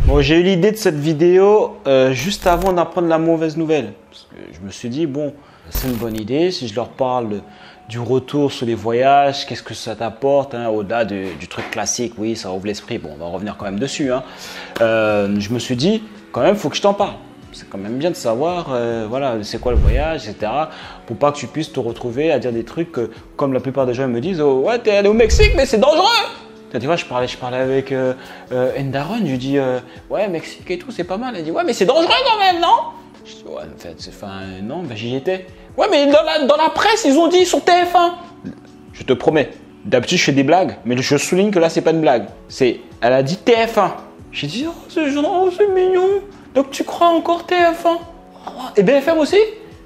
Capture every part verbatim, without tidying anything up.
Bon, j'ai eu l'idée de cette vidéo euh, juste avant d'apprendre la mauvaise nouvelle. Parce que je me suis dit, bon, c'est une bonne idée. Si je leur parle de, du retour sur les voyages, qu'est-ce que ça t'apporte hein, au-delà du, du truc classique, oui, ça ouvre l'esprit. Bon, on va revenir quand même dessus. Hein. Euh, je me suis dit, quand même, il faut que je t'en parle. C'est quand même bien de savoir, euh, voilà, c'est quoi le voyage, et cetera. Pour pas que tu puisses te retrouver à dire des trucs que, comme la plupart des gens me disent, oh, ouais, t'es allé au Mexique, mais c'est dangereux. Tu vois, je parlais, je parlais avec euh, euh, Endaron, je lui dis euh, ouais, Mexique et tout, c'est pas mal. Elle dit ouais, mais c'est dangereux quand même, non? Je dis ouais, en fait, c'est fin, non, ben j'y étais. Ouais, mais dans la, dans la presse, ils ont dit sur T F un. Je te promets, d'habitude, je fais des blagues, mais je souligne que là, c'est pas une blague. C'est, elle a dit T F un. J'ai dit oh, c'est oh, c'est mignon. Donc tu crois encore T F un? Oh, et B F M aussi?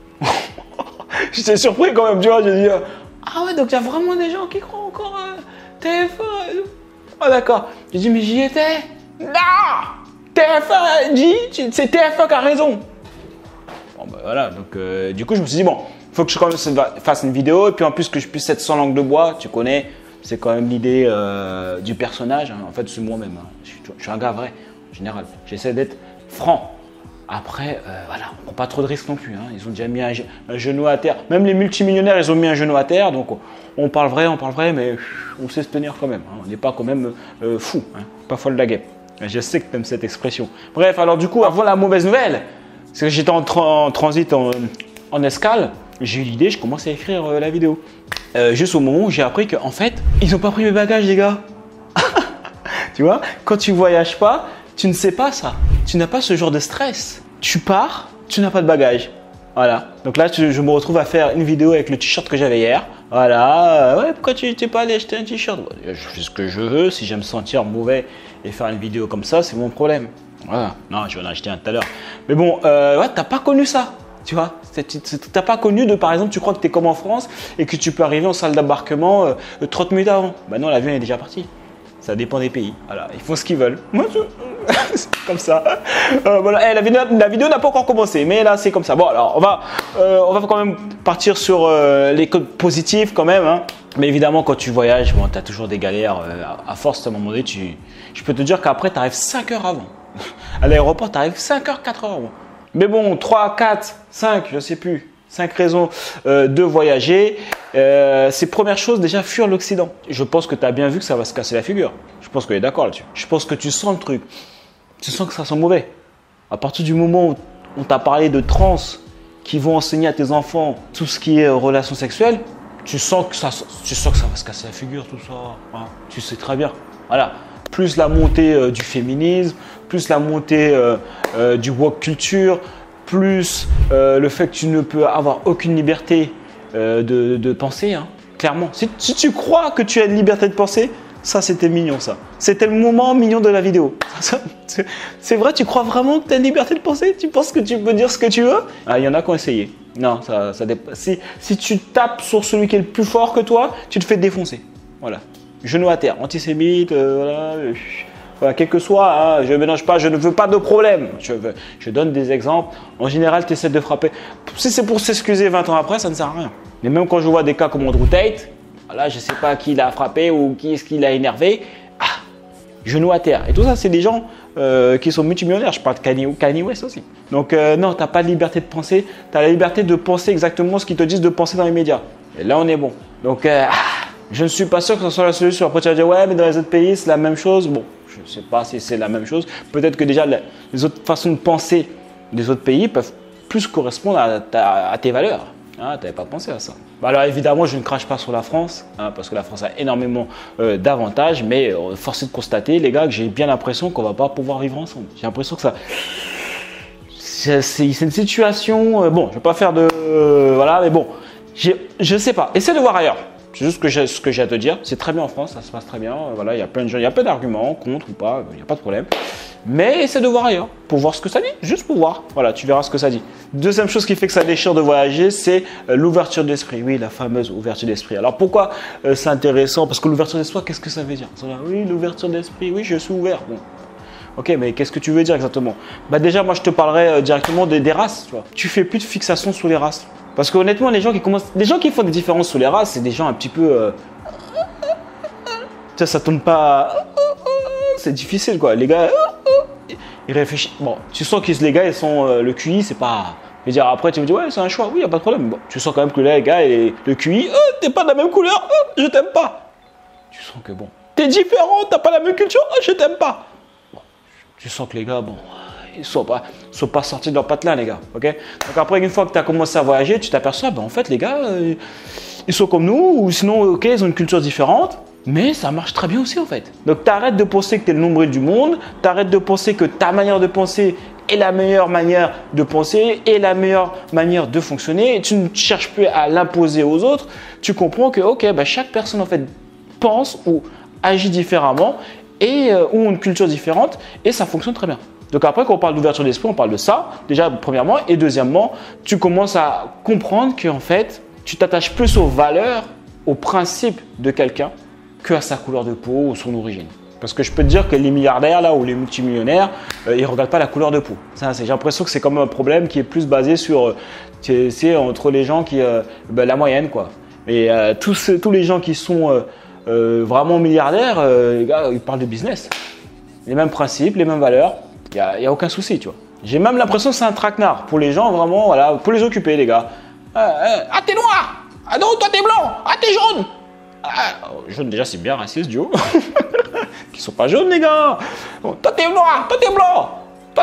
J'étais surpris quand même, tu vois. J'ai dit euh, ah ouais, donc il y a vraiment des gens qui croient encore euh, T F un. Ah oh, d'accord. J'ai dit mais j'y étais. Non, T F un dit, c'est T F un qui a raison. Bon ben voilà, donc euh, du coup je me suis dit bon, il faut que je fasse une vidéo et puis en plus que je puisse être sans langue de bois, tu connais, c'est quand même l'idée euh, du personnage. Hein. En fait c'est moi-même, hein. je, je suis un gars vrai en général. J'essaie d'être franc. Après, euh, voilà, on ne prend pas trop de risques non plus. Hein. Ils ont déjà mis un, un genou à terre. Même les multimillionnaires, ils ont mis un genou à terre. Donc, on, on parle vrai, on parle vrai, mais on sait se tenir quand même. Hein. On n'est pas quand même euh, fou, hein. Pas folle la guêpe. Je sais que tu aimes cette expression. Bref, alors du coup, avant la mauvaise nouvelle, c'est que j'étais en, tra en transit en, en escale, j'ai eu l'idée, je commence à écrire euh, la vidéo. Euh, juste au moment où j'ai appris qu'en fait, ils n'ont pas pris mes bagages, les gars. Tu vois, quand tu voyages pas, tu ne sais pas ça. Tu n'as pas ce genre de stress. Tu pars, tu n'as pas de bagages. Voilà. Donc là, tu, je me retrouve à faire une vidéo avec le t-shirt que j'avais hier. Voilà. Ouais, pourquoi tu n'es pas allé acheter un t-shirt? Je fais ce que je veux. Si j'aime me sentir mauvais et faire une vidéo comme ça, c'est mon problème. Voilà. Non, je vais en acheter un tout à l'heure. Mais bon, euh, ouais, tu n'as pas connu ça. Tu vois, tu n'as pas connu de, par exemple, tu crois que tu es comme en France et que tu peux arriver en salle d'embarquement euh, trente minutes avant. Ben non, l'avion est déjà parti. Ça dépend des pays. Voilà, ils font ce qu'ils veulent. C'est comme ça. Euh, voilà. Eh, la vidéo, la vidéo n'a pas encore commencé, mais là c'est comme ça. Bon, alors on va, euh, on va quand même partir sur euh, les codes positifs quand même. Hein. Mais évidemment, quand tu voyages, bon, tu as toujours des galères. Euh, à force, à un moment donné, tu, je peux te dire qu'après, tu arrives cinq heures avant. À l'aéroport, tu arrives cinq heures, quatre heures avant. Mais bon, trois, quatre, cinq, je ne sais plus. cinq raisons euh, de voyager. Euh, c'est première chose, déjà fuir l'Occident. Je pense que tu as bien vu que ça va se casser la figure. Je pense qu'on est d'accord là-dessus. Je pense que tu sens le truc. Tu sens que ça sent mauvais. À partir du moment où on t'a parlé de trans qui vont enseigner à tes enfants tout ce qui est euh, relations sexuelles, tu sens, que ça, tu sens que ça va se casser la figure, tout ça. Hein. Tu sais très bien. Voilà. Plus la montée euh, du féminisme, plus la montée euh, euh, du woke culture, plus euh, le fait que tu ne peux avoir aucune liberté euh, de, de penser, hein, clairement. Si, si tu crois que tu as une liberté de penser, ça c'était mignon ça. C'était le moment mignon de la vidéo. C'est vrai, tu crois vraiment que tu as une liberté de penser? Tu penses que tu peux dire ce que tu veux? Ah, il y en a qui ont essayé. Non, ça, ça dépend. Si, si tu tapes sur celui qui est le plus fort que toi, tu te fais défoncer. Voilà. Genou à terre, antisémite, euh, voilà. Voilà, quel que soit, hein, je ne mélange pas, je ne veux pas de problème. Je, veux, je donne des exemples. En général, tu essaies de frapper. Si c'est pour s'excuser vingt ans après, ça ne sert à rien. Mais même quand je vois des cas comme Andrew Tate, voilà, je ne sais pas qui l'a frappé ou qui est-ce qui l'a énervé. Ah, genou à terre. Et tout ça, c'est des gens euh, qui sont multimillionnaires. Je parle de Kanye, Kanye West aussi. Donc, euh, non, tu n'as pas de liberté de penser. Tu as la liberté de penser exactement ce qu'ils te disent de penser dans les médias. Et là, on est bon. Donc, euh, ah, je ne suis pas sûr que ce soit la solution. Après, tu vas dire, ouais, mais dans les autres pays, c'est la même chose. Bon. Je ne sais pas si c'est la même chose. Peut-être que déjà les autres façons de penser des autres pays peuvent plus correspondre à, ta, à tes valeurs. Ah, tu n'avais pas pensé à ça. Bah alors évidemment, je ne crache pas sur la France, hein, parce que la France a énormément euh, d'avantages, mais euh, force est de constater, les gars, que j'ai bien l'impression qu'on ne va pas pouvoir vivre ensemble. J'ai l'impression que ça… C'est une situation… Euh, bon, je ne vais pas faire de… Euh, voilà, mais bon, je ne sais pas. Essaie de voir ailleurs. C'est juste ce que j'ai à te dire. C'est très bien en France, ça se passe très bien. Voilà, il y a plein de gens, il y a plein d'arguments, contre ou pas, il n'y a pas de problème. Mais essaie de voir ailleurs, pour voir ce que ça dit, juste pour voir. Voilà, tu verras ce que ça dit. Deuxième chose qui fait que ça déchire de voyager, c'est l'ouverture d'esprit. Oui, la fameuse ouverture d'esprit. Alors pourquoi euh, c'est intéressant? Parce que l'ouverture d'esprit, qu'est-ce que ça veut dire? Oui, l'ouverture d'esprit, oui, je suis ouvert. Bon. Ok, mais qu'est-ce que tu veux dire exactement? Bah déjà, moi, je te parlerai euh, directement des, des races. Tu vois. Tu fais plus de fixation sur les races. Parce qu'honnêtement, les gens qui commencent, les gens qui font des différences sur les races, c'est des gens un petit peu, euh... ça, ça tombe pas, c'est difficile quoi. Les gars, ils réfléchissent. Bon, tu sens que les gars, ils sont, euh, le Q I, c'est pas. Je veux dire, après, tu me dis, ouais, c'est un choix, oui, y a pas de problème. Bon, tu sens quand même que là, les gars, et le Q I, oh, t'es pas de la même couleur, oh, je t'aime pas. Tu sens que bon, t'es différent, t'as pas la même culture, oh, je t'aime pas. Bon, tu sens que les gars, bon, ils sont pas, sont pas sortis de leur patelin, les gars, ok. Donc après, une fois que tu as commencé à voyager, tu t'aperçois, ben en fait, les gars, euh, ils sont comme nous, ou sinon, ok, ils ont une culture différente. Mais ça marche très bien aussi en fait. Donc tu arrêtes de penser que tu es le nombril du monde, tu arrêtes de penser que ta manière de penser est la meilleure manière de penser et la meilleure manière de fonctionner. Et tu ne cherches plus à l'imposer aux autres. Tu comprends que ok, bah, chaque personne en fait pense ou agit différemment et euh, ou une culture différente et ça fonctionne très bien. Donc après quand on parle d'ouverture d'esprit, on parle de ça déjà premièrement et deuxièmement, tu commences à comprendre qu'en fait tu t'attaches plus aux valeurs, aux principes de quelqu'un que à sa couleur de peau ou son origine. Parce que je peux te dire que les milliardaires là ou les multimillionnaires, euh, ils ne regardent pas la couleur de peau. Ça, j'ai l'impression que c'est comme un problème qui est plus basé sur, euh, c'est entre les gens qui, euh, ben, la moyenne quoi. Et euh, tous, tous les gens qui sont euh, euh, vraiment milliardaires, euh, les gars, ils parlent de business. Les mêmes principes, les mêmes valeurs, il n'y a, y a aucun souci, tu vois. J'ai même l'impression que c'est un traquenard pour les gens vraiment, voilà, pour les occuper les gars. Euh, euh, ah t'es noir, ah non toi t'es blanc, ah t'es jaune. Ah, jaune déjà c'est bien raciste Joe. Qui sont pas jaunes les gars. Bon, toi t'es noir, toi t'es blanc, toi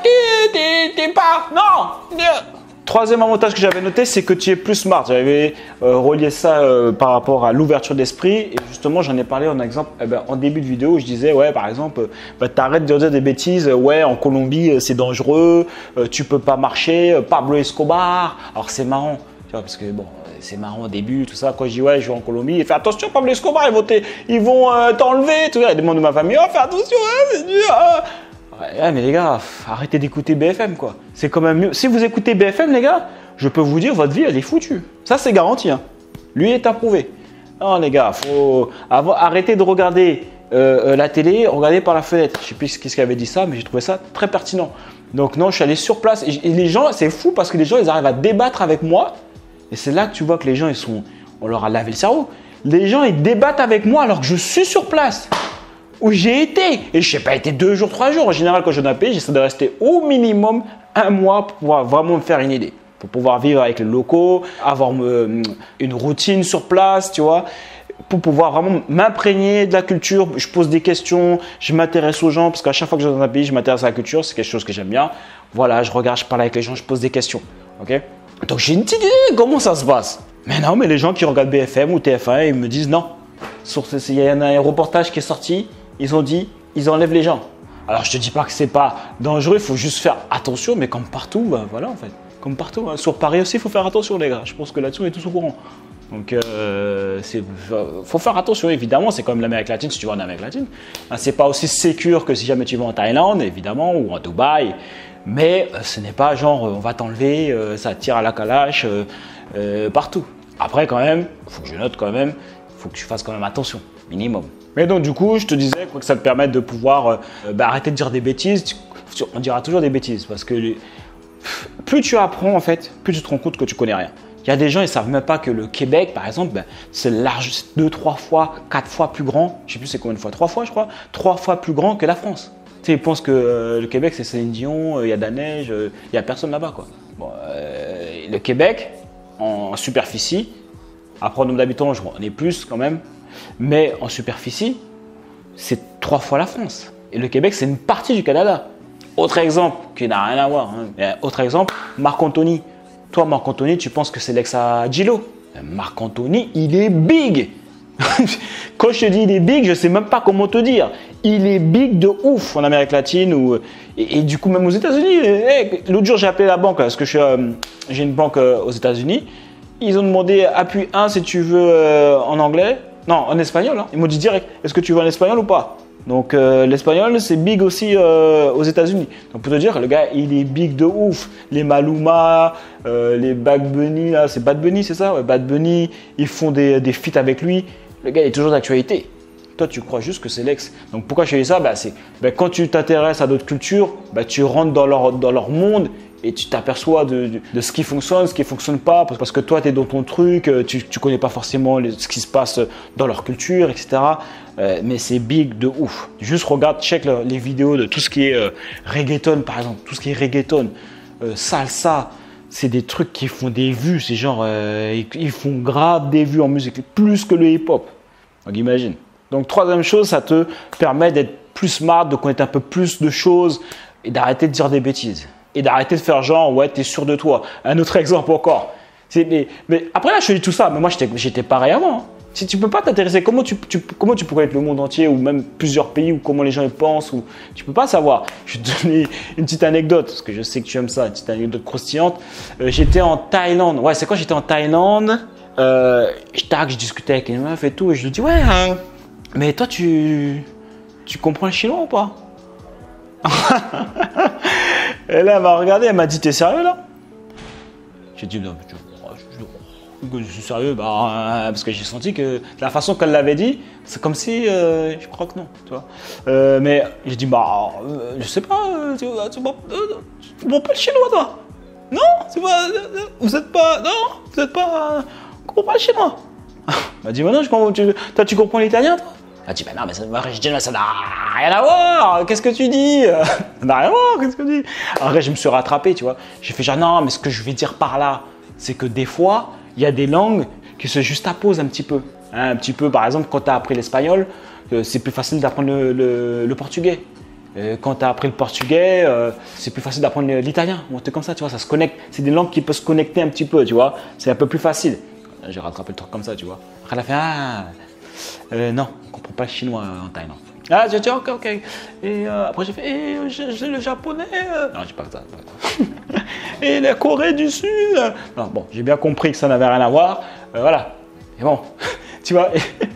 t'es pas, non. Troisième avantage que j'avais noté, c'est que tu es plus smart. J'avais euh, relié ça euh, par rapport à l'ouverture d'esprit et justement j'en ai parlé en exemple eh ben, en début de vidéo où je disais ouais par exemple euh, bah, t'arrêtes de dire des bêtises, ouais en Colombie euh, c'est dangereux, euh, tu peux pas marcher, euh, Pablo Escobar. Alors c'est marrant, tu vois parce que bon c'est marrant au début, tout ça. Quand je dis ouais, je vais en Colombie, il fait attention, Pablo Escobar, ils vont ils vont euh, t'enlever. Tout ça. Il demande de ma famille, oh, fais attention, hein, c'est dur. Hein. Ouais, mais les gars, arrêtez d'écouter B F M, quoi. C'est quand même mieux. Si vous écoutez B F M, les gars, je peux vous dire, votre vie, elle est foutue. Ça, c'est garanti. Hein. Lui est approuvé. Non, les gars, faut avoir... arrêter de regarder euh, la télé, regarder par la fenêtre. Je sais plus qui avait dit ça, mais j'ai trouvé ça très pertinent. Donc non, je suis allé sur place. Et les gens, c'est fou parce que les gens, ils arrivent à débattre avec moi. Et c'est là que tu vois que les gens, ils sont, on leur a lavé le cerveau. Les gens, ils débattent avec moi alors que je suis sur place, où j'ai été. Et je n'ai pas été deux jours, trois jours. En général, quand je viens d'un pays, j'essaie de rester au minimum un mois pour pouvoir vraiment me faire une idée. Pour pouvoir vivre avec les locaux, avoir me, une routine sur place, tu vois. Pour pouvoir vraiment m'imprégner de la culture. Je pose des questions, je m'intéresse aux gens. Parce qu'à chaque fois que je vais dans un pays, je m'intéresse à la culture. C'est quelque chose que j'aime bien. Voilà, je regarde, je parle avec les gens, je pose des questions. Ok ? Donc j'ai une petite idée de comment ça se passe. Mais non, mais les gens qui regardent B F M ou T F un, ils me disent non. Il y a un reportage qui est sorti, ils ont dit, ils enlèvent les gens. Alors je te dis pas que c'est pas dangereux, il faut juste faire attention, mais comme partout, ben voilà en fait. Comme partout, hein. Sur Paris aussi, il faut faire attention les gars. Je pense que là-dessus, on est tous au courant. Donc euh, il faut faire attention, évidemment, c'est comme l'Amérique latine, si tu vas en Amérique latine. Hein, c'est pas aussi sécure que si jamais tu vas en Thaïlande, évidemment, ou en Dubaï. Mais euh, ce n'est pas genre on va t'enlever, euh, ça tire à la calache euh, euh, partout. Après quand même, il faut que je note quand même, il faut que tu fasses quand même attention, minimum. Mais donc du coup, je te disais quoi, que ça te permette de pouvoir euh, bah, arrêter de dire des bêtises. Tu, on dira toujours des bêtises parce que les, plus tu apprends en fait, plus tu te rends compte que tu connais rien. Il y a des gens, ils ne savent même pas que le Québec, par exemple, ben, c'est large, c'est deux, trois fois, quatre fois plus grand. Je ne sais plus c'est combien de fois, trois fois je crois, trois fois plus grand que la France. Tu sais, ils pensent que euh, le Québec, c'est Céline Dion, il euh, y a de la neige, il euh, n'y a personne là-bas, quoi. Bon, euh, le Québec, en superficie, après en nombre d'habitants, on est plus quand même, mais en superficie, c'est trois fois la France. Et le Québec, c'est une partie du Canada. Autre exemple, qui n'a rien à voir, hein, mais autre exemple, Marc Anthony. Toi, Marc Anthony, tu penses que c'est l'ex à Gillo. Marc Anthony, il est big. Quand je te dis il est big, je ne sais même pas comment te dire. Il est big de ouf en Amérique latine ou, et, et du coup même aux États-Unis. Hey, l'autre jour, j'ai appelé la banque parce que euh, j'ai une banque euh, aux États-Unis. Ils ont demandé appui un si tu veux euh, en anglais. Non, en espagnol. Hein. Ils m'ont dit direct, est-ce que tu veux en espagnol ou pas? Donc euh, l'espagnol, c'est big aussi euh, aux États-Unis. Donc pour te dire, le gars, il est big de ouf. Les Maluma, euh, les Bad Bunny, là, c'est Bad Bunny, c'est ça? Ouais, Bad Bunny, ils font des, des feats avec lui. Le gars, il est toujours d'actualité. Toi, tu crois juste que c'est l'ex. Donc pourquoi je fais ça? Bah, c'est bah, quand tu t'intéresses à d'autres cultures, bah, tu rentres dans leur, dans leur monde et tu t'aperçois de, de, de ce qui fonctionne, ce qui ne fonctionne pas, parce que toi, tu es dans ton truc, tu ne connais pas forcément les, ce qui se passe dans leur culture, et cetera. Euh, mais c'est big de ouf. Juste regarde, check le, les vidéos de tout ce qui est euh, reggaeton, par exemple, tout ce qui est reggaeton, euh, salsa, c'est des trucs qui font des vues, c'est genre, euh, ils, ils font grave des vues en musique, plus que le hip-hop. Donc imagine. Donc troisième chose, ça te permet d'être plus smart, de connaître un peu plus de choses et d'arrêter de dire des bêtises. Et d'arrêter de faire genre, ouais, t'es sûr de toi. Un autre exemple encore. Mais, mais après là, je te dis tout ça, mais moi j'étais pareil avant. Hein. Si tu peux pas t'intéresser, comment tu, tu, comment tu pourrais être le monde entier ou même plusieurs pays ou comment les gens y pensent ou tu peux pas savoir. Je vais te donner une petite anecdote parce que je sais que tu aimes ça, une petite anecdote croustillante. Euh, j'étais en Thaïlande. Ouais, c'est quand j'étais en Thaïlande, euh, je, tac, je discutais avec une meuf et tout et je lui dis ouais, hein, mais toi tu, tu comprends le chinois ou pas? Et là, elle m'a regardé, elle m'a dit, t'es sérieux là? J'ai dit, non, je, je, je, je suis sérieux, bah, euh, parce que j'ai senti que la façon qu'elle l'avait dit, c'est comme si, euh, je crois que non, tu vois. Euh, mais j'ai dit, bah, euh, je sais pas, euh, tu, tu, tu, tu comprends pas le chinois toi? Non, c'est pas, euh, vous êtes pas, non, vous êtes pas, euh, vous comprenez pas le chinois? Elle m'a dit, bah non, je comprends, tu, toi tu comprends l'italien toi? Elle dit, ben non, mais ça n'a rien à voir, qu'est-ce que tu dis? Ça n'a rien à voir, qu'est-ce que tu dis? Après, je me suis rattrapé, tu vois. J'ai fait genre, non, mais ce que je vais dire par là, c'est que des fois, il y a des langues qui se juxtaposent un petit peu. Hein, un petit peu, par exemple, quand tu as appris l'espagnol, euh, c'est plus facile d'apprendre le, le, le portugais. Euh, quand tu as appris le portugais, euh, c'est plus facile d'apprendre l'italien. Bon, c'est comme ça, tu vois, ça se connecte. C'est des langues qui peuvent se connecter un petit peu, tu vois. C'est un peu plus facile. J'ai rattrapé le truc comme ça, tu vois. Après, elle a fait, ah. Euh, non, on ne comprend pas le chinois en Thaïlande. Ah, j'ai dit ok, ok. Et euh, après, j'ai fait, et j'ai le japonais. Euh... Non, j'ai pas que ça. Pas et la Corée du Sud. Non, bon, j'ai bien compris que ça n'avait rien à voir. Euh, voilà. Et bon, tu vois.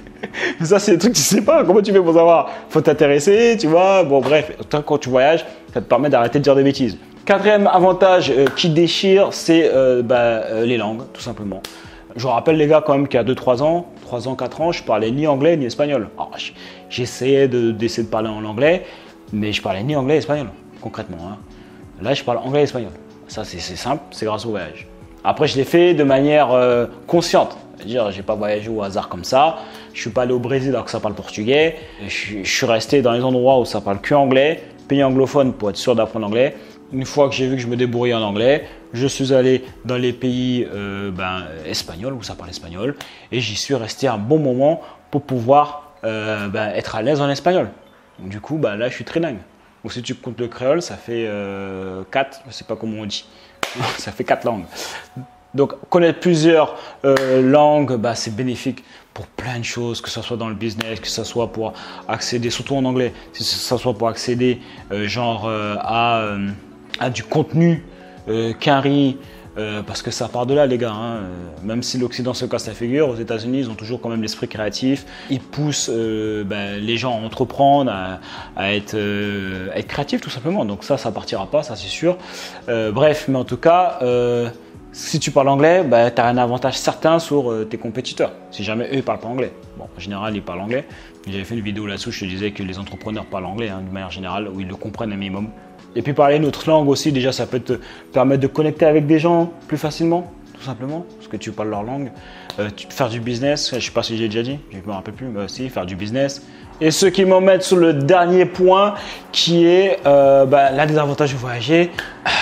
Et ça, c'est des trucs que tu sais pas. Comment tu fais pour savoir? Faut t'intéresser, tu vois. Bon, bref, quand tu voyages, ça te permet d'arrêter de dire des bêtises. Quatrième avantage euh, qui déchire, c'est euh, bah, euh, les langues, tout simplement. Je vous rappelle les gars quand même qu'il y a deux trois ans, trois ans, quatre ans, je parlais ni anglais ni espagnol. J'essayais de, d'essayer de parler en anglais, mais je parlais ni anglais ni espagnol, concrètement. Hein. Là, je parle anglais et espagnol. Ça, c'est simple, c'est grâce au voyage. Après, je l'ai fait de manière euh, consciente. C'est-à-dire, je n'ai pas voyagé au hasard comme ça. Je ne suis pas allé au Brésil alors que ça parle portugais. Je, je suis resté dans les endroits où ça parle que anglais, pays anglophone pour être sûr d'apprendre l'anglais. Une fois que j'ai vu que je me débrouillais en anglais, je suis allé dans les pays euh, ben, espagnols où ça parle espagnol et j'y suis resté un bon moment pour pouvoir euh, ben, être à l'aise en espagnol. Donc, du coup, ben, là, je suis trilingue. Donc, si tu comptes le créole, ça fait euh, quatre, je ne sais pas comment on dit, ça fait quatre langues. Donc, connaître plusieurs euh, langues, ben, c'est bénéfique pour plein de choses, que ce soit dans le business, que ce soit pour accéder, surtout en anglais, que ce soit pour accéder euh, genre euh, à... Euh, à du contenu euh, carré, euh, parce que ça part de là les gars, hein. Même si l'Occident se casse la figure, aux États-Unis ils ont toujours quand même l'esprit créatif, ils poussent euh, ben, les gens à entreprendre, à, à, être, euh, à être créatifs tout simplement, donc ça, ça partira pas, ça c'est sûr. Euh, bref, mais en tout cas, euh, si tu parles anglais, ben, tu as un avantage certain sur euh, tes compétiteurs, si jamais eux ne parlent pas anglais. Bon, en général ils parlent anglais, j'avais fait une vidéo là-dessus, je te disais que les entrepreneurs parlent anglais hein, de manière générale, où ils le comprennent un minimum. Et puis parler une autre langue aussi, déjà ça peut te permettre de connecter avec des gens plus facilement, tout simplement, parce que tu parles leur langue. Euh, faire du business, je ne sais pas si j'ai déjà dit, je ne me rappelle plus, mais aussi faire du business. Et ce qui m'emmène sur le dernier point, qui est euh, bah, l'un des avantages de voyager,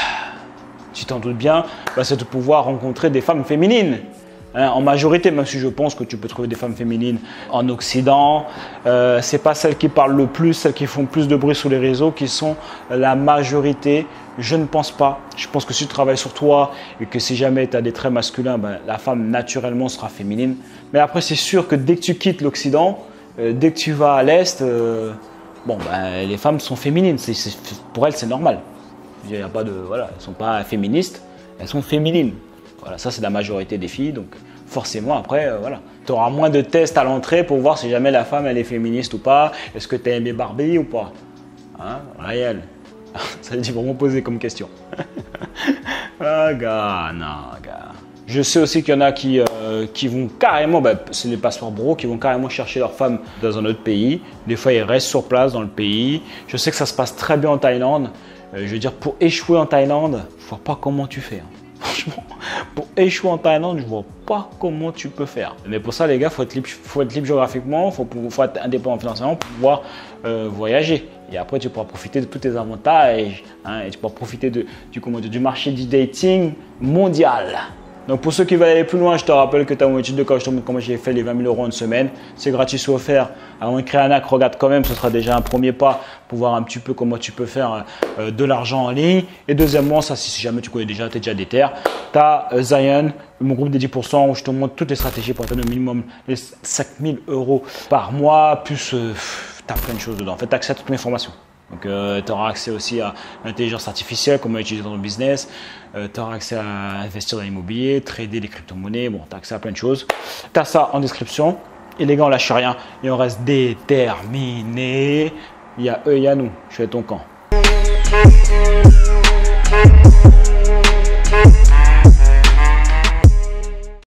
tu t'en doutes bien, bah, c'est de pouvoir rencontrer des femmes féminines. Hein, en majorité, même si je pense que tu peux trouver des femmes féminines en Occident, euh, ce n'est pas celles qui parlent le plus, celles qui font plus de bruit sur les réseaux qui sont la majorité. Je ne pense pas. Je pense que si tu travailles sur toi et que si jamais tu as des traits masculins, ben, la femme naturellement sera féminine. Mais après, c'est sûr que dès que tu quittes l'Occident, euh, dès que tu vas à l'Est, euh, bon, ben, les femmes sont féminines. C'est, c'est, pour elles, c'est normal. Il y a pas de, voilà, elles ne sont pas féministes, elles sont féminines. Voilà, ça c'est la majorité des filles, donc forcément après, euh, voilà. Tu auras moins de tests à l'entrée pour voir si jamais la femme elle est féministe ou pas. Est-ce que tu as aimé Barbie ou pas? Hein, réel. Ça dit vraiment poser comme question. Ah gars, non gars. Je sais aussi qu'il y en a qui, euh, qui vont carrément, bah, c'est les passeports bro, qui vont carrément chercher leur femme dans un autre pays. Des fois ils restent sur place dans le pays. Je sais que ça se passe très bien en Thaïlande. Euh, je veux dire, pour échouer en Thaïlande, je vois pas comment tu fais. Hein. Franchement, pour échouer en Thaïlande, je vois pas comment tu peux faire. Mais pour ça, les gars, il faut être libre, faut être libre géographiquement, il faut, faut être indépendant financièrement pour pouvoir euh, voyager. Et après, tu pourras profiter de tous tes avantages hein, et tu pourras profiter de, du, comment dire, du marché du dating mondial. Donc pour ceux qui veulent aller plus loin, je te rappelle que tu as mon étude de cas, je te montre comment j'ai fait les vingt mille euros en une semaine. C'est gratuit, c'est offert. Avant de créer un hack, regarde quand même, ce sera déjà un premier pas pour voir un petit peu comment tu peux faire euh, de l'argent en ligne. Et deuxièmement, ça si jamais tu connais déjà, tu es déjà déter, tu as euh, Zion, mon groupe des dix pour cent où je te montre toutes les stratégies pour atteindre au minimum les cinq mille euros par mois, plus euh, tu as plein de choses dedans. En fait, tu as accès à toutes mes formations. Donc, euh, tu auras accès aussi à l'intelligence artificielle, comment utiliser dans ton business. Euh, tu auras accès à investir dans l'immobilier, trader les crypto-monnaies. Bon, tu as accès à plein de choses. Tu as ça en description. Et les gars, on lâche rien et on reste déterminés. Il y a eux, il y a nous. Je fais ton camp.